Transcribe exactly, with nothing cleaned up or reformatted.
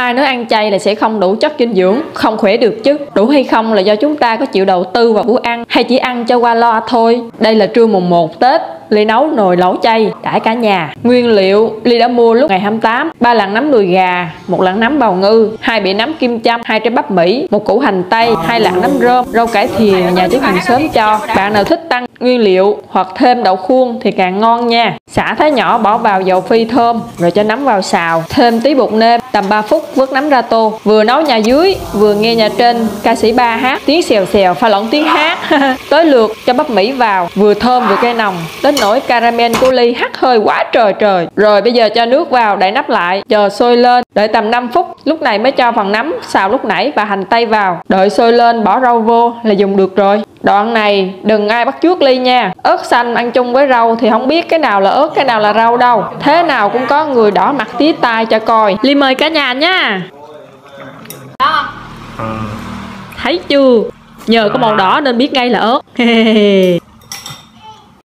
Ai nói ăn chay là sẽ không đủ chất dinh dưỡng, không khỏe được chứ. Đủ hay không là do chúng ta có chịu đầu tư vào bữa ăn hay chỉ ăn cho qua loa thôi. Đây là trưa mùng một Tết, Ly nấu nồi lẩu chay đãi cả nhà. Nguyên liệu Ly đã mua lúc ngày hai mươi tám: ba lạng nấm đùi gà, một lạng nấm bào ngư, hai bĩa nấm kim châm, hai trái bắp Mỹ, một củ hành tây, hai lạng nấm rơm, rau cải thìa nhà chế biến sớm cho. Bạn nào thích tăng nguyên liệu hoặc thêm đậu khuôn thì càng ngon nha. Xả thái nhỏ bỏ vào dầu phi thơm rồi cho nấm vào xào, thêm tí bột nêm, tầm ba phút vớt nấm ra tô. Vừa nấu nhà dưới vừa nghe nhà trên ca sĩ ba hát tiếng xèo xèo pha lẫn tiếng hát. Tới lượt cho bắp Mỹ vào, vừa thơm vừa cay nồng, đến nỗi caramel của Ly hắt hơi quá trời trời. Rồi bây giờ cho nước vào, đậy nắp lại, chờ sôi lên, đợi tầm năm phút. Lúc này mới cho phần nấm xào lúc nãy và hành tây vào, đợi sôi lên bỏ rau vô là dùng được rồi. Đoạn này đừng ai bắt chước Ly nha. Ớt xanh ăn chung với rau thì không biết cái nào là ớt cái nào là rau đâu. Thế nào cũng có người đỏ mặt tía tai cho coi. Ly mời cả nhà nha. Đó. Thấy chưa? Nhờ có màu đỏ nên biết ngay là ớt.